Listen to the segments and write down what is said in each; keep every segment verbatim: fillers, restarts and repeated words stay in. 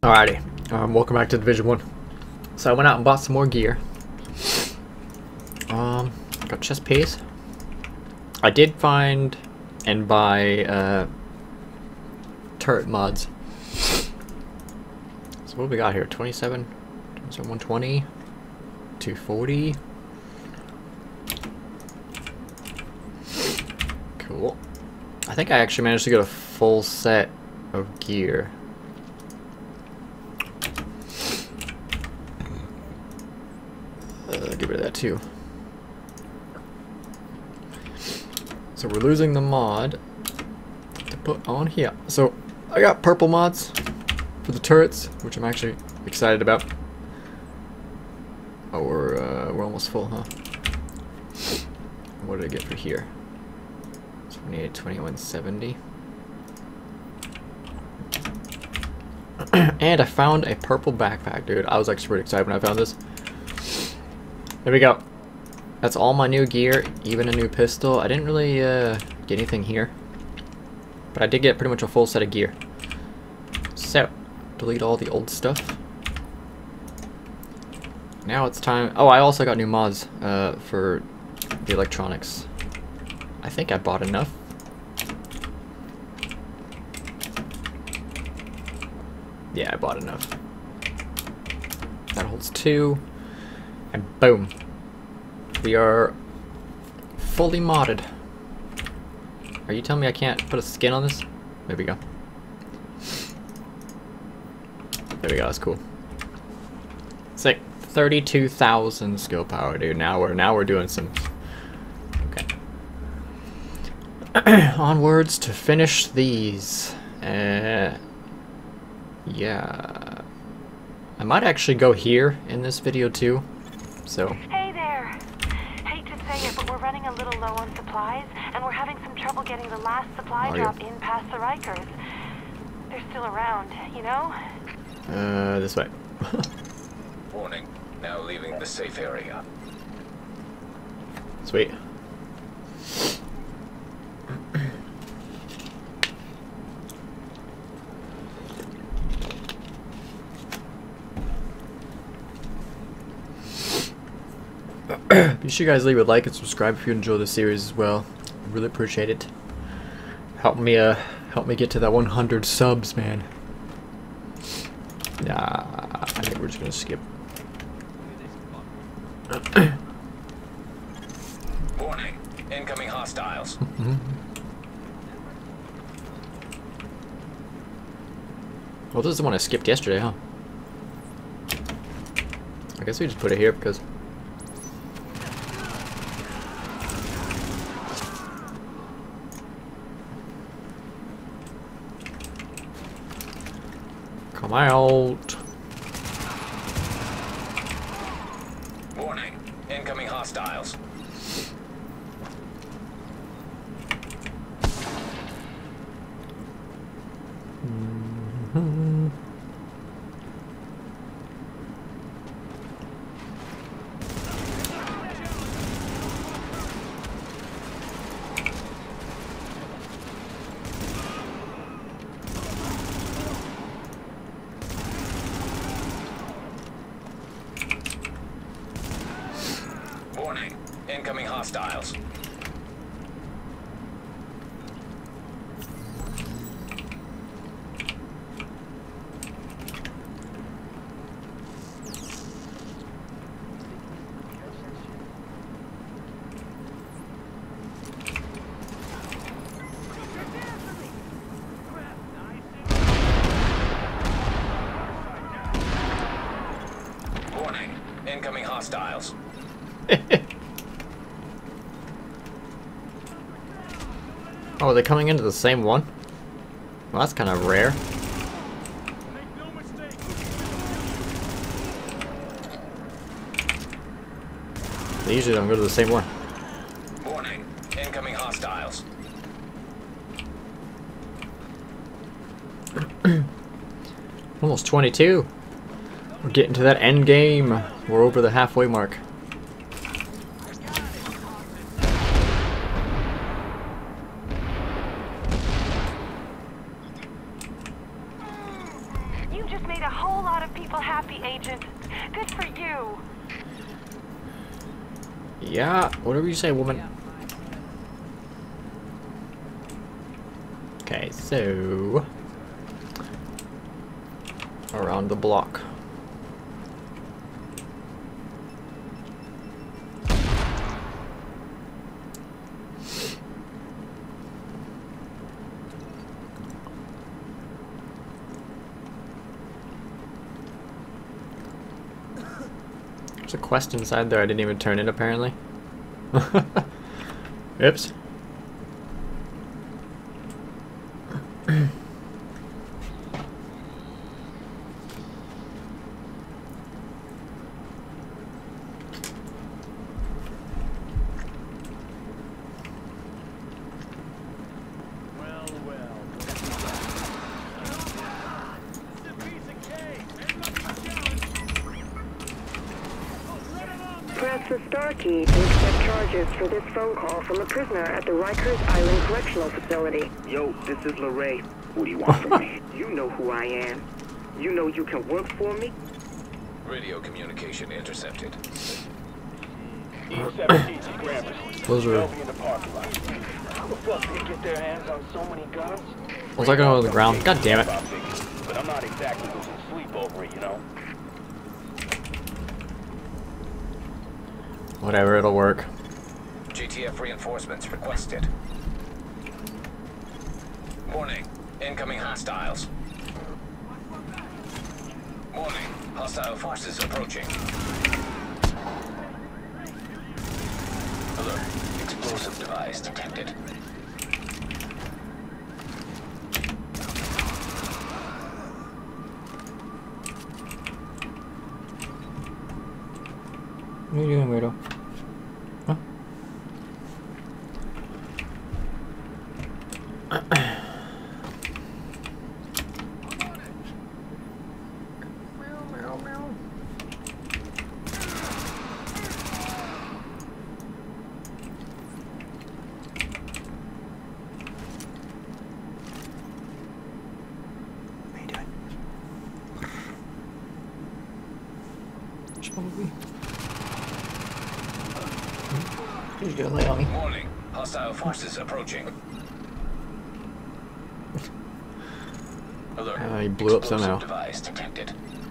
Alrighty, um, welcome back to Division one. So I went out and bought some more gear. Um, got chest piece. I did find and buy uh, turret mods. So what do we got here? twenty-seven, twenty-seven, one twenty, two forty. Cool. I think I actually managed to get a full set of gear. Uh, get rid of that too. So we're losing the mod to put on here. So I got purple mods for the turrets, which I'm actually excited about. Oh, we're uh, we're almost full, huh? What did I get for here? twenty-eight, twenty-one, seventy. And I found a purple backpack, dude. I was like super excited when I found this. There we go. That's all my new gear, even a new pistol. I didn't really uh, get anything here, but I did get pretty much a full set of gear. So, delete all the old stuff. Now it's time. Oh, I also got new mods uh, for the electronics. I think I bought enough. Yeah, I bought enough. That holds two. And boom. We are fully modded. Are you telling me I can't put a skin on this? There we go. There we go, that's cool. Sick. thirty-two thousand skill power, dude. Now we're now we're doing some. Okay. Onwards to finish these. Uh, yeah. I might actually go here in this video too. So. Hey there. Hate to say it, but we're running a little low on supplies, and we're having some trouble getting the last supply Are drop you? in past the Rikers. They're still around, you know? Uh, this way. Warning. Now leaving the safe area. Sweet. Be sure you guys leave a like and subscribe if you enjoy the series as well. I really appreciate it. Help me uh help me get to that one hundred subs, man. Nah, I think we're just gonna skip. Warning. Incoming hostiles. Well, this is the one I skipped yesterday, huh? I guess we just put it here because. Come out. Warning. Incoming hostiles. Mm-hmm. Warning. Incoming hostiles. Warning. Incoming hostiles. Oh, are they coming into the same one? Well, that's kind of rare. They usually don't go to the same one. Warning. Incoming hostiles. Almost twenty-two. We're getting to that end game. We're over the halfway mark. You just made a whole lot of people happy, Agent. Good for you. Yeah, whatever you say, woman. Okay, so around the block. There's a quest inside there I didn't even turn in, apparently. Oops. Press the star key to accept charges for this phone call from a prisoner at the Rikers Island Correctional Facility. Yo, this is LeRae. What do you want from me? You know who I am. You know you can work for me? Radio communication intercepted. Those are. How the fuck they get their hands on so many guns? Was I going on the ground? God damn it. But I'm not exactly losing sleep over it, you know? Whatever, it'll work. G T F reinforcements requested. Warning. Incoming hostiles. Warning. Hostile forces approaching. Alert. Explosive device detected. What are you doing, weirdo? Huh? He's gonna lay on me. Warning. Hostile forces approaching. Alert. Uh, he blew up somehow. Explosive device detected.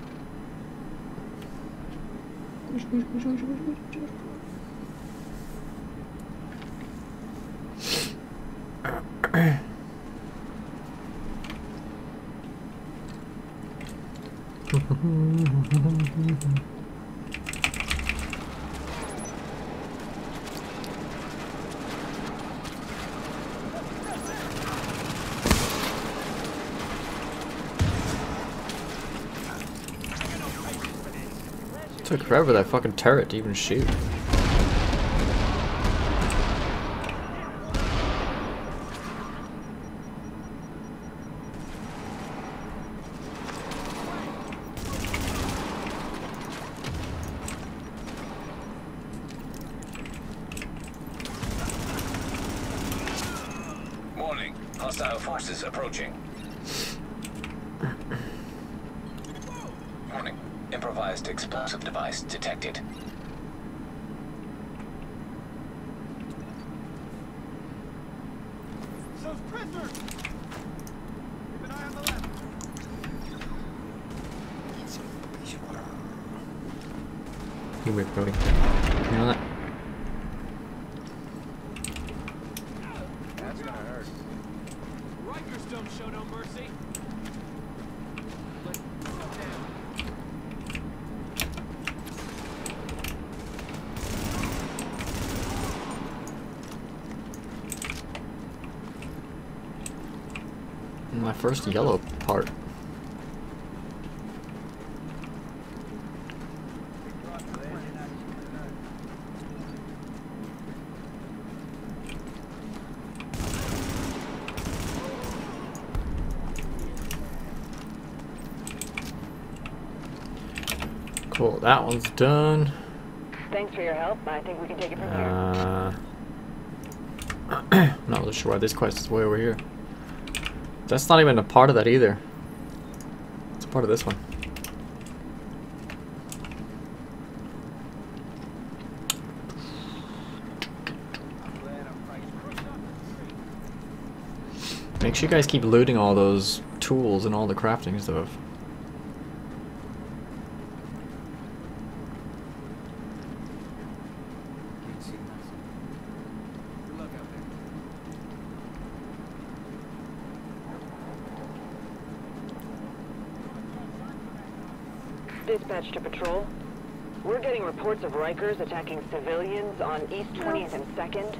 Took forever for that fucking turret to even shoot. Warning. Hostile forces approaching. Warning. Improvised explosive device detected. Those prisoners! Keep an eye on the left. You wait, Brody. You know that? That's gonna hurt. Rikers don't show no mercy. Let yourself down. My first yellow part. Cool, that one's done. Thanks for your help. I think we can take it from here. Uh, I'm not really sure why this quest is way over here. That's not even a part of that either. It's a part of this one. Make sure you guys keep looting all those tools and all the crafting stuff. Can't see nothing. Good luck out there. Dispatch to patrol. We're getting reports of Rikers attacking civilians on East twentieth and second.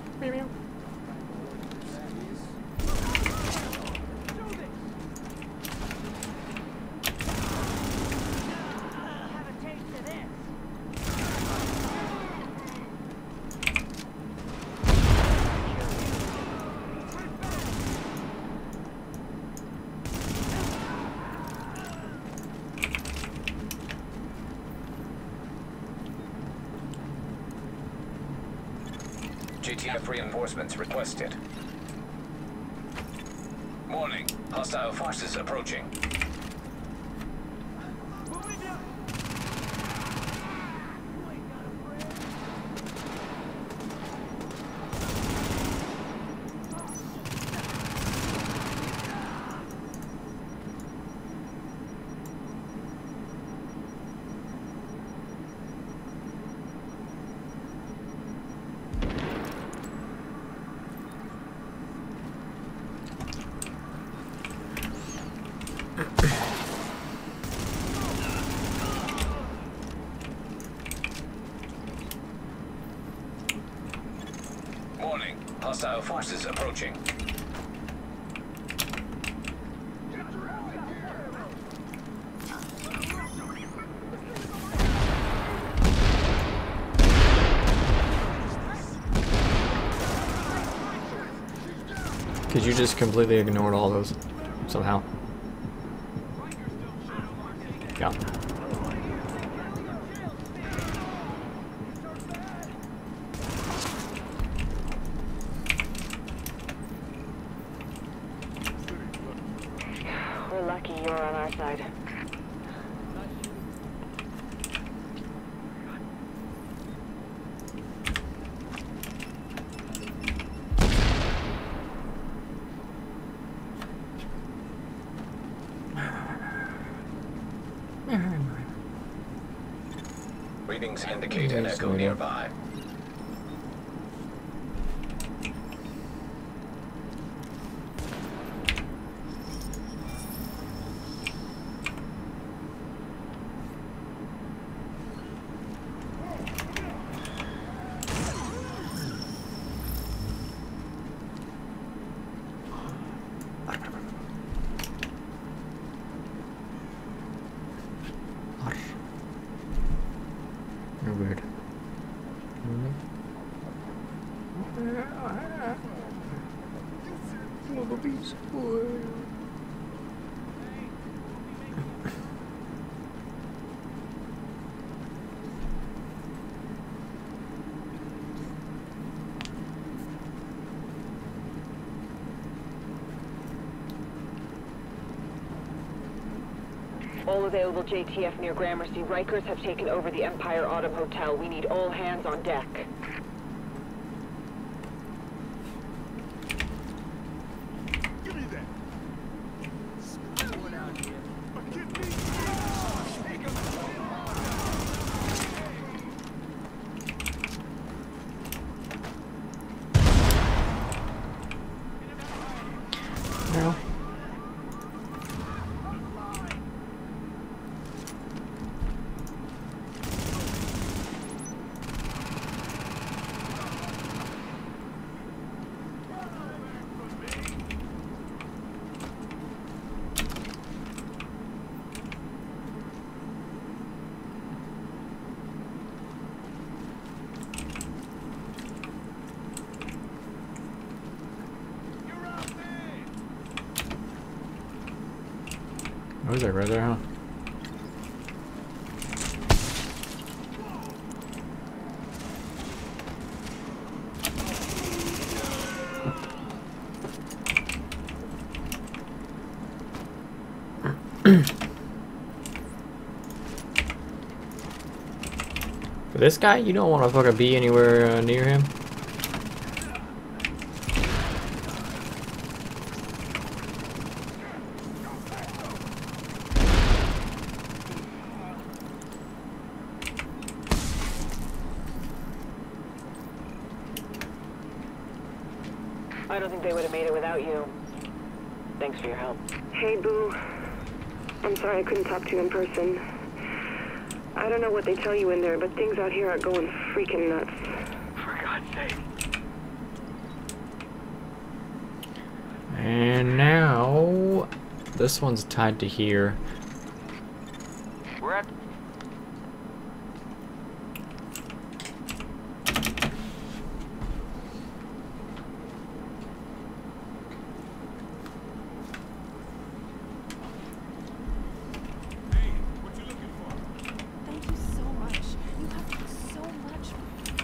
J T F reinforcements requested. Warning. Hostile forces approaching. Warning. Hostile forces approaching. Because you just completely ignored all those somehow. Yeah. We're lucky you're on our side. Readings indicate an echo nearby. You're weird. All available J T F near Gramercy. Rikers have taken over the Empire Autumn Hotel. We need all hands on deck. Give me that. Spit one out here. Give me. Take him. No. What is it right there, huh? For this guy, you don't want to fucking be anywhere uh, near him. I don't think they would have made it without you. Thanks for your help. Hey, Boo. I'm sorry I couldn't talk to you in person. I don't know what they tell you in there, but things out here are going freaking nuts. For God's sake. And now this one's tied to here. We're at Thank you so much. You have done so much for me.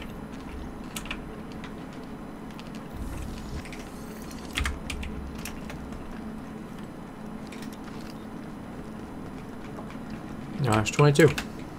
No, it's twenty-two.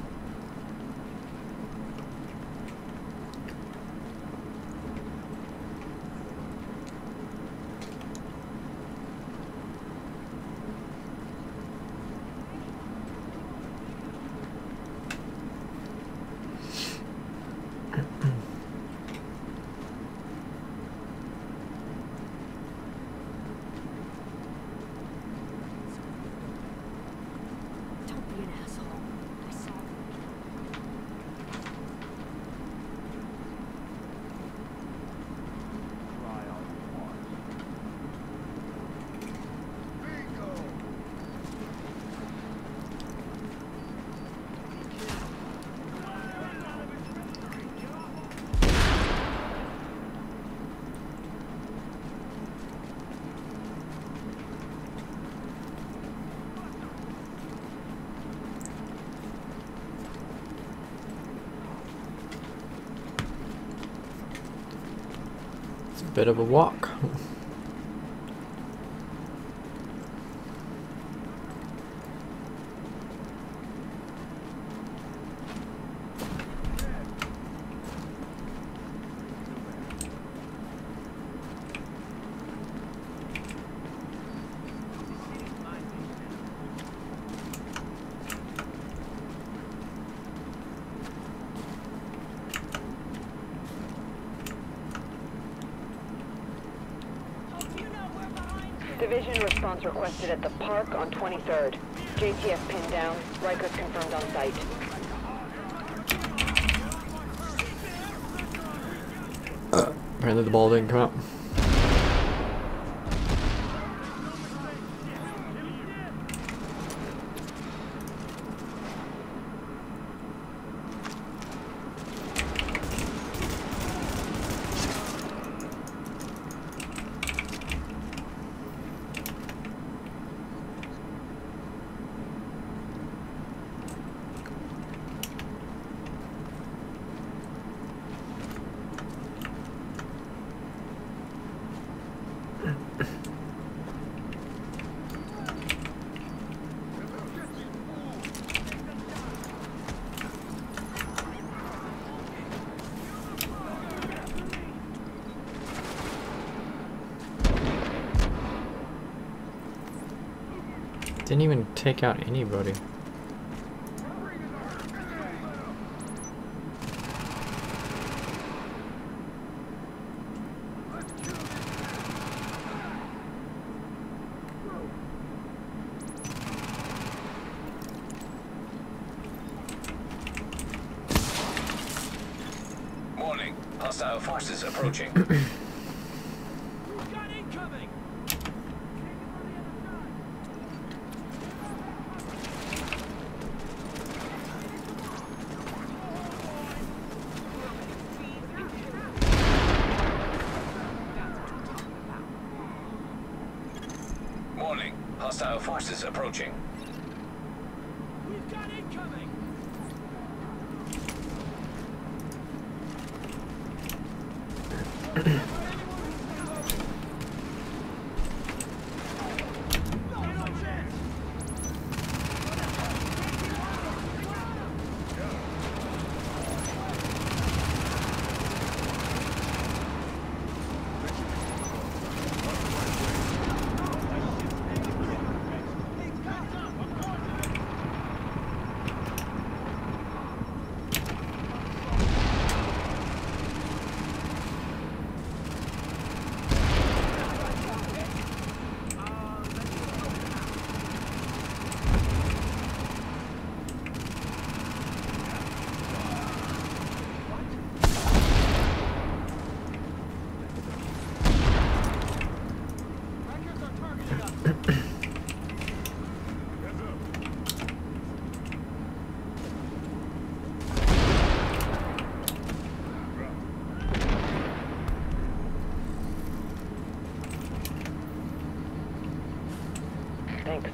Don't be an asshole. I saw It's a bit of a walk. Division response requested at the park on twenty-third. J T F pinned down. Rikers confirmed on site. Apparently the ball didn't come out. Didn't even take out anybody. Warning. Hostile forces approaching. We've got incoming! Warning. Hostile forces approaching. We've got incoming!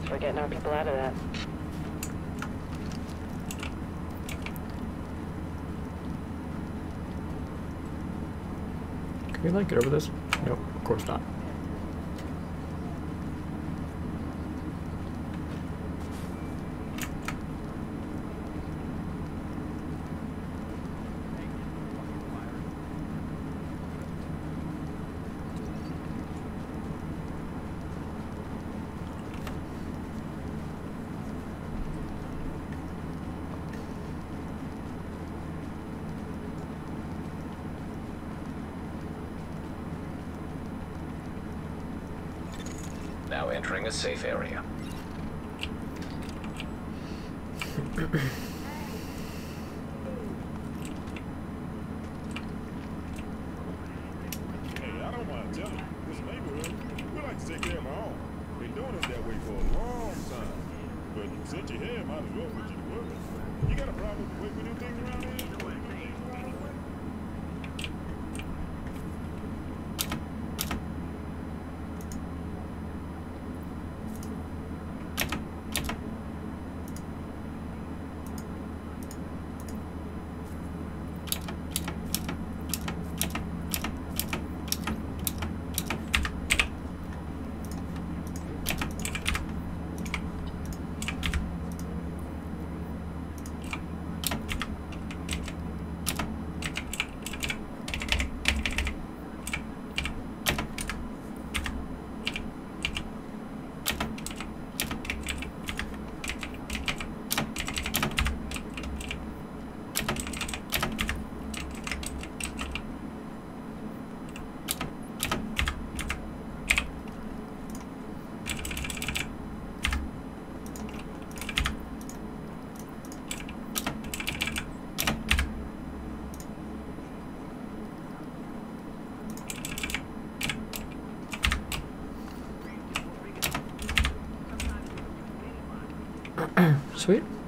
Thanks for getting our people out of that. Can we like get over this? Nope, of course not. Now entering a safe area. Hey, I don't mind telling you, this neighborhood, we like to take care of our own. Been doing it that way for a long time. But since you're here, might as well put you to work. You got a problem with the way we do things around here? Sweet.